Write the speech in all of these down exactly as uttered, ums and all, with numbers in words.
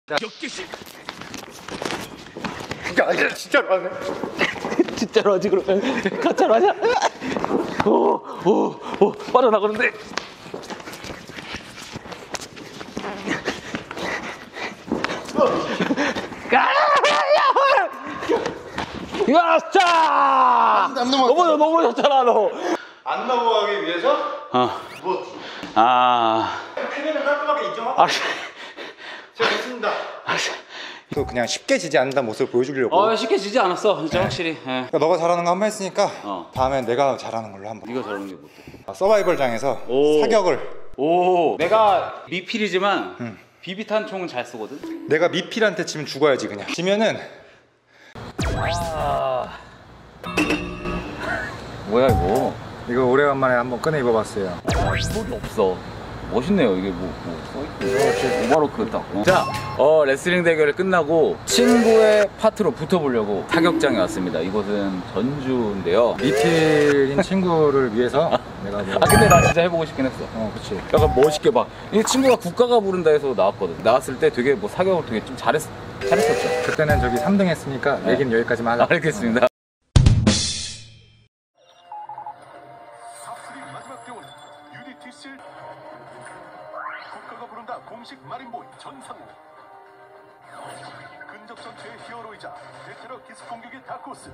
야, 진짜로 하네. 진짜로 하지 그러면 가짜로 하자. 오오오 빠져나가는데. 야, 자! 안 넘어갔어. 넘어져, 넘어졌잖아, 너. 안 넘어가기 위해서 어. 뭐 아. 패배는 깔끔하게 인정하고. 아. 제가 됐습니다. 또 그냥 쉽게 지지 않는다는 모습을 보여주려고. 어, 쉽게 지지 않았어, 진짜 네. 확실히. 예. 그러니까 너가 잘하는 거 한 번 했으니까 어. 다음엔 내가 잘하는 걸로 한번. 네가 잘하는 게 뭔데? 아, 서바이벌장에서 오. 사격을. 오. 내가 미필이지만 응. 비비탄 총은 잘 쓰거든. 내가 미필한테 지면 죽어야지 그냥. 지면은. 아. 뭐야 이거? 이거 오래간만에 한번 꺼내 입어봤어요. 소리 없어. 멋있네요. 이게 뭐, 뭐 써있고 오버로크 딱. 어. 자, 어, 레슬링 대결이 끝나고 친구의 파트로 붙어보려고 타격장에 왔습니다. 이곳은 전주인데요. 미필인 친구를 위해서 내가 뭐. 아 근데 나 진짜 해보고 싶긴 했어. 어, 그치. 약간 멋있게 막 이 친구가 국가가 부른다 해서 나왔거든. 나왔을 때 되게 뭐 사격을 되게 좀 잘했, 잘했었죠. 그때는 저기 삼 등 했으니까 네. 얘기는 여기까지만 하자. 알겠습니다. 마지막 대원 유디티씨 국가가 부른다 공식 마린보이 전상우 근접 전투의 히어로이자 베테랑 기습 공격의 다코스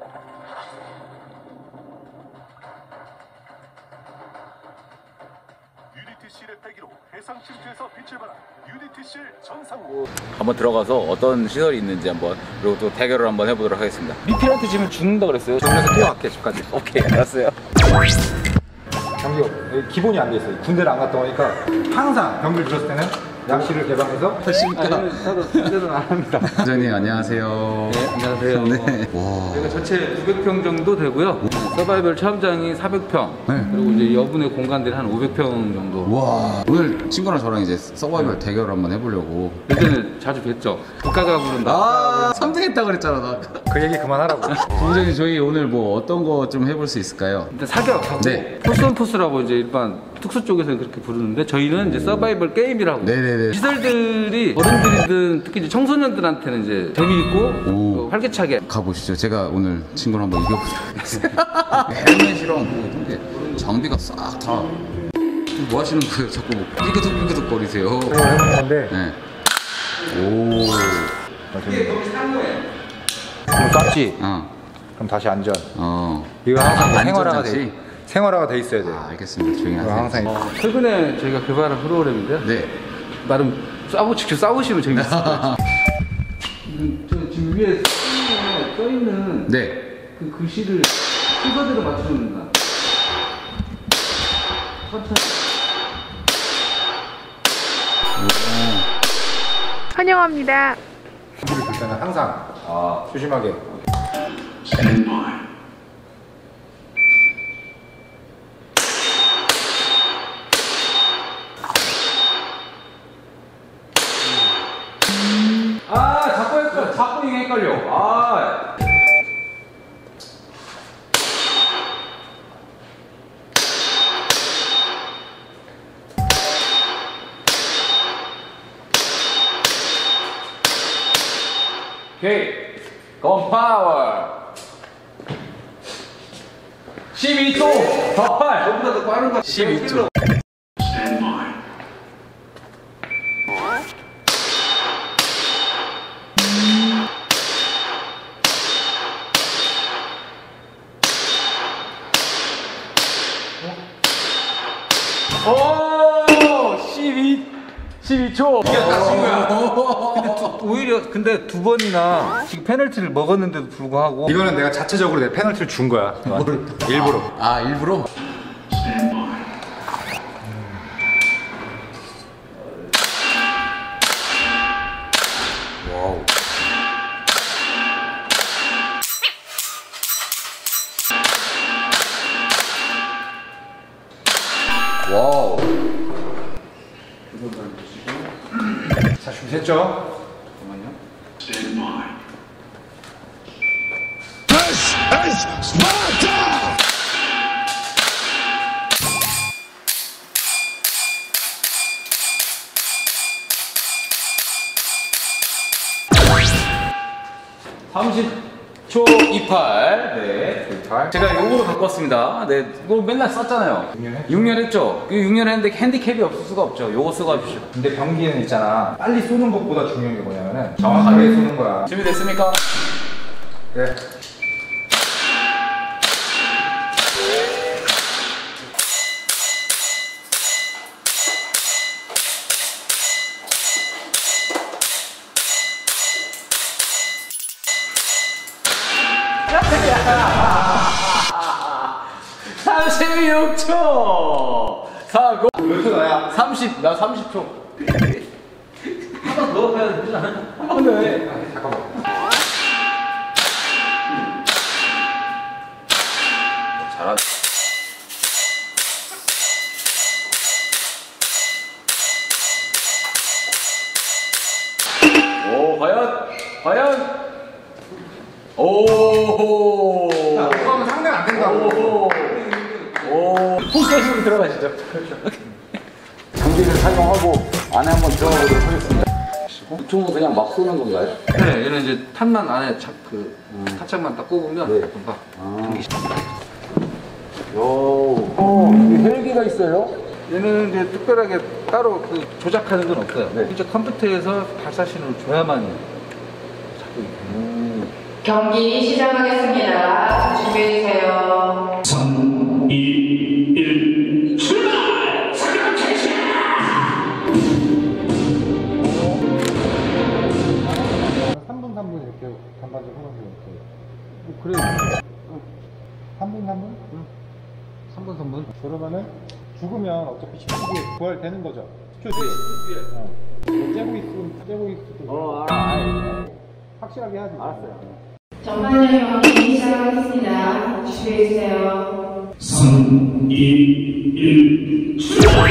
유디티씨의 패기로 해상 침투에서 빛을 발한 유디티씨 전상우 한번 들어가서 어떤 시설이 있는지 한번 그리고 또 대결을 한번 해보도록 하겠습니다. 미필한테 지면 죽는다 그랬어요. 그래서 뛰어갈게 집까지. 오케이 알았어요. 경기 기본이 안 돼 있어요. 군대를 안 갔다 오니까 항상 경기를 들었을 때는 약실을 개방해서. 안녕하십니까. 저도 군대는 안 합니다. 부장님 안녕하세요. 네, 안녕하세요. 네. 와. 저희가 전체 구백 평 정도 되고요. 서바이벌 체험장이 사백 평, 네. 그리고 이제 여분의 공간들이 한 오백 평 정도. 와. 오늘 친구랑 저랑 이제 서바이벌 대결을 한번 해보려고. 예전에 자주 뵀죠. 국가가 부른다. 아, 삼 등 했다 그랬잖아, 나. 그 얘기 그만하라고. 부장님, 저희 오늘 뭐 어떤 거 좀 해볼 수 있을까요? 일단 사격하고 네. 포스온포스라고 이제 일반 특수 쪽에서는 그렇게 부르는데 저희는 이제 서바이벌 게임이라고. 네네네. 시설들이 어른들이든 특히 이제 청소년들한테는 이제 재미있고 오. 활기차게. 가보시죠. 제가 오늘 친구를 한번 이겨보도록 하겠습니다. 헬멧이랑 뭐 이런 게 장비가 싹 다. 뭐 하시는 거예요? 자꾸 뭐 삐그덕삐그덕 거리세요. 그거 해보는 건데. 네. 오. 이게 너무 상호해. 그럼 쐈지. 어. 그럼 다시 안전. 어. 이거 항상 아, 생활화가 안전장치? 돼. 생활화가 돼 있어야 돼. 아, 알겠습니다. 조용히 이거 하세요. 항상. 어, 최근에 저희가 개발한 프로그램인데요. 네. 나름 싸우 직접 싸우시면 재밌어요. 음, 저 지금 위에 써있는, 써있는 네. 그 글씨를 순서대로 맞추는 다 천천히. 환영합니다. 준비를 줄 때는 항상 아, 조심하게. 아 자꾸 헷갈려. 자꾸 이게 헷갈려. 아. 오케이. 건파워. 십이 초. 더 빨. 저보다 더 빠른 거. 십이 초. 오! 십이, 십이 초. 이겼다, 친구야. 근데 두, 오히려, 근데 두 번이나 지금 페널티를 먹었는데도 불구하고. 이거는 내가 자체적으로 내 페널티를 준 거야. 일부러. 아, 일부러? 와우. 와우. 자, 준비됐죠? 잠깐만요. 삼십 초 이십팔. 네. 이십팔. 제가 요거로 갖고 왔습니다. 네. 이거 맨날 썼잖아요. 육 년 했죠. 육 년 했죠? 육 년 했는데 핸디캡이 없을 수가 없죠. 요거 쓰고 하십시오. 근데 병기는 있잖아. 빨리 쏘는 것보다 중요한 게 뭐냐면은 정확하게 쏘는 거야. 준비됐습니까? 네. 삼십육 초! 사, 고! 몇 초 나야? 삼십, 나 삼십 초. 하나 더 해야 되지 않아? 한 번 더 해. 아, 잠깐만. 잘하 오, 과연? 과연? 오! 야, 그거 하면 상대가 안 된다고. 오, 포스터식으로 들어가시죠. 장비를 사용하고 안에 한번 들어가 보도록 하겠습니다. 이쪽은 그냥 막 쏘는 건가요? 네, 얘는 이제 탄만 안에 착, 그, 타착만 딱 꼽으면 네. 금방 아. 당기시 오, 어, 헬기가 있어요? 얘는 이제 특별하게 따로 그 조작하는 건 없어요. 네. 이제 컴퓨터에서 발사신호를 줘야만 자꾸 음. 경기 시작하겠습니다. 준비해주세요. 삼, 이, 일, 출발! 사격 개시! 삼 분 삼 분 이렇게 반반씩 하면서 이렇게. 뭐 그래. 삼 분 삼 분? 응. 삼 분 삼 분 그러면은 죽으면 어차피 십 초 뒤에 부활되는 거죠. 십 초 뒤에. 어. 뭐 째고 있으면 째고 있을 수도 있고. 어, 알아, 알아. 확실하게 해야지. 알았어요. 전반전 경기 시작하겠습니다. 준비해주세요. 삼, 이, 일, 출발!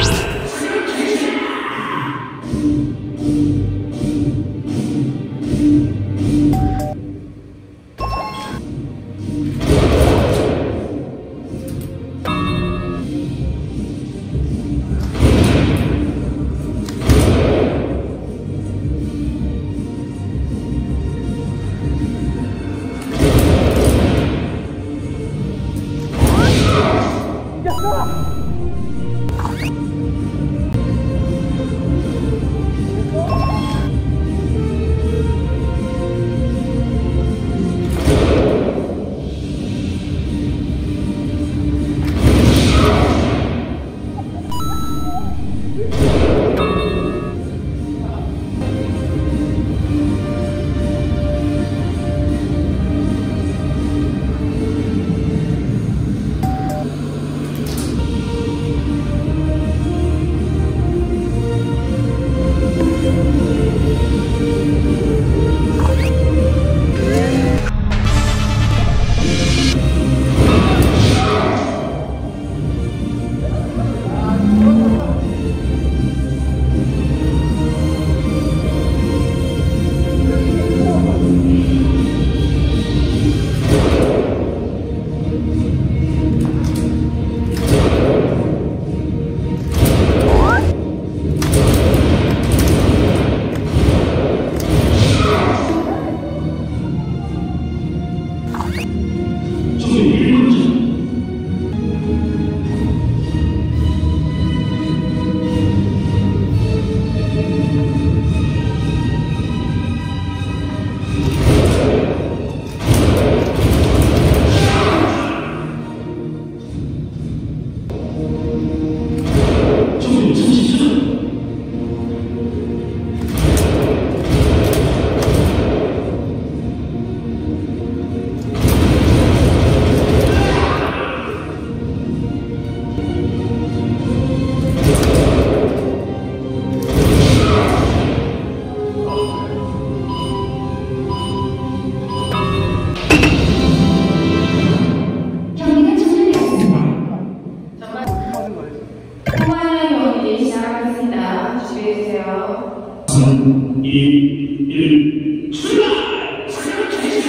삼, 이, 일, 출발! 사격 개시!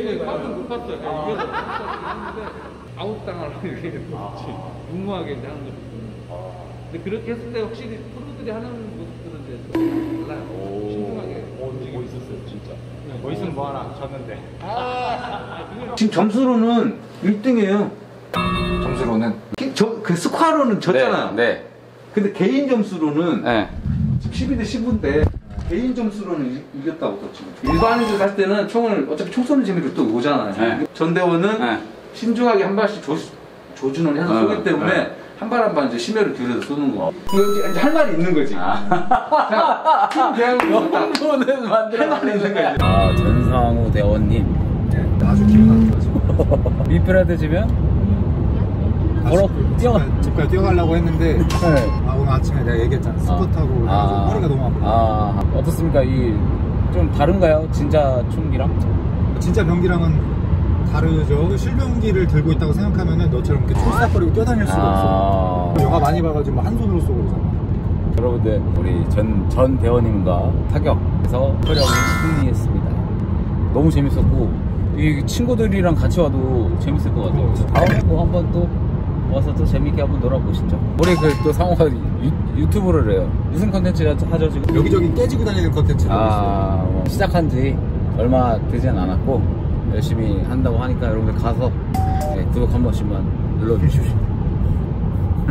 예, 방금 못 봤어요. 예, 이겨서 했는데 아웃당하려고 이렇게 무모하게 이제 하는 거죠. 근데 그렇게 했을 때 확실히 프로들이 하는 모습들은 이제 좀 달라요. 신중하게 움직이고 있었어요, 진짜. 멋있으면 뭐하나 졌는데. 지금 점수로는 일 등이에요. 점수로는 저, 그 스코어로는 졌잖아요. 네. 네. 근데 개인 점수로는 네. 지금 십이 대 십인데 개인 점수로는 이, 이겼다고 또 지금. 일반인들 할 때는 총을 어차피 총 쏘는 재미로 또 오잖아요. 네. 전대원은 네. 신중하게 한 발씩 조, 조준을 해서 네. 쏘기 때문에 네. 한 발 한 발 이제 심혈을 기울여서 쏘는 거. 이거 이제 할 말이 있는 거지. 자, 팀 대항으로 딱 영혼은 만들어 할 말이 있는 거지. 아, 전상우 대원님. 아주 기분 안 좋아서. 미프라드 지면 걸어 뛰어. 집까지 뛰어가려고 했는데 아, 오늘 아침에 내가 얘기했잖아. 스쿼 타고 아, 허리가 너무 아프다. 아, 어떻습니까? 이 좀 다른가요? 진짜 총기랑? 진짜 병기랑은 다르죠. 그 실병기를 들고 있다고 생각하면은 너처럼 이렇게 촐싹거리고 뛰어다닐 수가 아. 없어. 영화 많이 봐가지고 뭐한 손으로 쏘고 그러잖아. 여러분들 우리 전, 전 대원님과 타격에서 촬영을 승리했습니다. 너무 재밌었고 이 친구들이랑 같이 와도 재밌을 것 같아요. 다음에 또 한번 또 와서 또 재밌게 한번 놀아보시죠. 우리 그 또 상호가 유, 유튜브를 해요. 무슨 컨텐츠 하죠 지금? 여기저기 깨지고 다니는 컨텐츠를 하고 있어요. 아, 뭐 시작한 지 얼마 되진 않았고 열심히 한다고 하니까 여러분들 가서 네, 구독 한 번씩만 눌러주십시오.